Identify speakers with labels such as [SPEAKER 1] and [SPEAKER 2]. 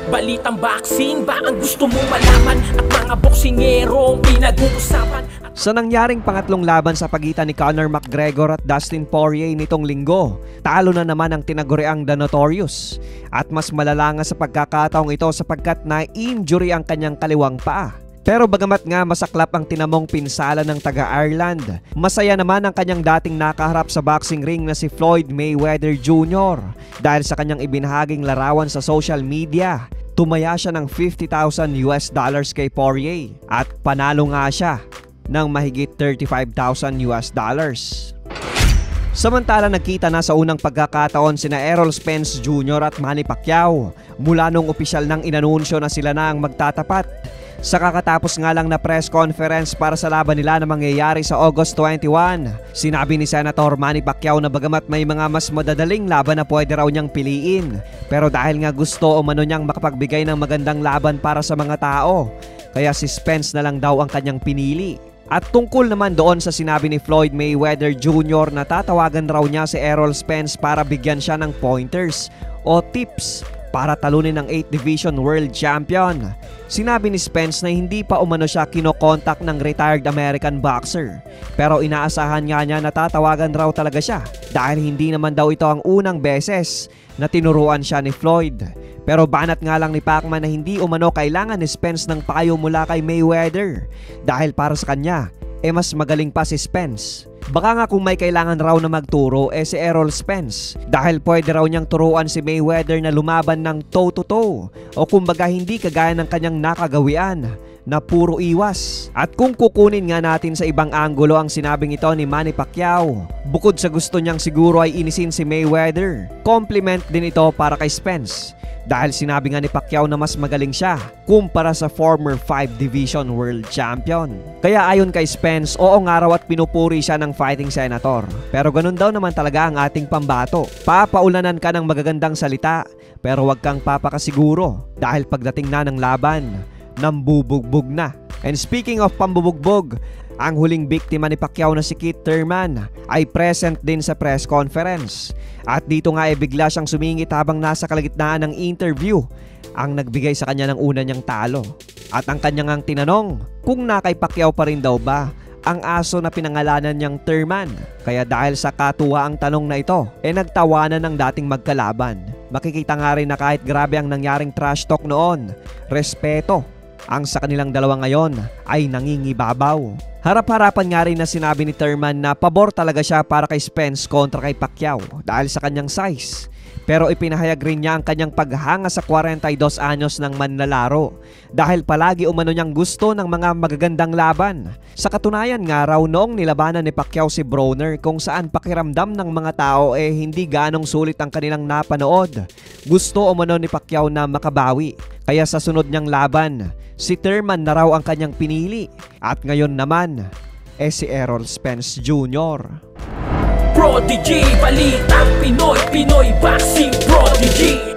[SPEAKER 1] Balitang boxing ba ang gusto mong malaman? At mga boksingero ang pinag-uusapan.
[SPEAKER 2] Sa nangyaring pangatlong laban sa pagitan ni Conor McGregor at Dustin Poirier nitong linggo, talo na naman ang tinaguriang The Notorious. At mas malala nga sa pagkakataong ito sapagkat na-injury ang kanyang kaliwang paa. Pero bagamat nga masaklap ang tinamong pinsala ng taga-Ireland, masaya naman ang kanyang dating nakaharap sa boxing ring na si Floyd Mayweather Jr. Dahil sa kanyang ibinahaging larawan sa social media, tumaya siya ng $50,000 kay Poirier at panalo nga siya ng mahigit $35,000. Samantala nagkita na sa unang pagkakataon sina Errol Spence Jr. at Manny Pacquiao mula nung opisyal nang inanunsyo na sila na ang magtatapat. Sa kakatapos nga lang na press conference para sa laban nila na mangyayari sa August 21, sinabi ni Senator Manny Pacquiao na bagamat may mga mas madadaling laban na pwede raw niyang piliin, pero dahil nga gusto o mano niyang makapagbigay ng magandang laban para sa mga tao, kaya si Spence na lang daw ang kanyang pinili. At tungkol naman doon sa sinabi ni Floyd Mayweather Jr. na tatawagan raw niya si Errol Spence para bigyan siya ng pointers o tips para talunin ang 8th Division World Champion. Sinabi ni Spence na hindi pa umano siya kinokontak ng retired American boxer, pero inaasahan nga niya na tatawagan raw talaga siya dahil hindi naman daw ito ang unang beses na tinuruan siya ni Floyd. Pero banat nga lang ni Pacman na hindi umano kailangan ni Spence ng payo mula kay Mayweather dahil para sa kanya, mas magaling pa si Spence. Baka nga kung may kailangan raw na magturo si Errol Spence dahil pwede raw niyang turuan si Mayweather na lumaban ng toe-to-toe o kumbaga hindi kagaya ng kanyang nakagawian na puro iwas. At kung kukunin nga natin sa ibang anggulo ang sinabing ito ni Manny Pacquiao, bukod sa gusto niyang siguro ay inisin si Mayweather, compliment din ito para kay Spence. Dahil sinabi nga ni Pacquiao na mas magaling siya kumpara sa former 5 Division World Champion. Kaya ayon kay Spence, oo nga raw at pinupuri siya ng fighting senator. Pero ganun daw naman talaga ang ating pambato. Papaulanan ka ng magagandang salita pero wag kang papakasiguro dahil pagdating na ng laban, nambubugbog na. And speaking of pambubugbog, ang huling biktima ni Pacquiao na si Keith Thurman ay present din sa press conference. At dito nga bigla siyang sumingit habang nasa kalagitnaan ng interview ang nagbigay sa kanya ng una niyang talo. At ang kanyang tinanong kung na kay Pacquiao pa rin daw ba ang aso na pinangalanan niyang Thurman. Kaya dahil sa katuwa ang tanong na ito, nagtawanan ng dating magkalaban. Makikita nga rin na kahit grabe ang nangyaring trash talk noon, respeto ang sa kanilang dalawa ngayon ay nangingibabaw. Harap-harapan nga rin na sinabi ni Thurman na pabor talaga siya para kay Spence kontra kay Pacquiao dahil sa kanyang size. Pero ipinahayag rin niya ang kanyang paghanga sa 42 anyos ng manlalaro dahil palagi umano niyang gusto ng mga magagandang laban. Sa katunayan nga raw noong nilabanan ni Pacquiao si Broner kung saan pakiramdam ng mga tao hindi ganong sulit ang kanilang napanood. Gusto umano ni Pacquiao na makabawi. Kaya sa sunod niyang laban, si Thurman na raw ang kanyang pinili. At ngayon naman, si Errol Spence Jr.
[SPEAKER 1] Prodigy, balitang Pinoy, Pinoy Boxing Prodigy.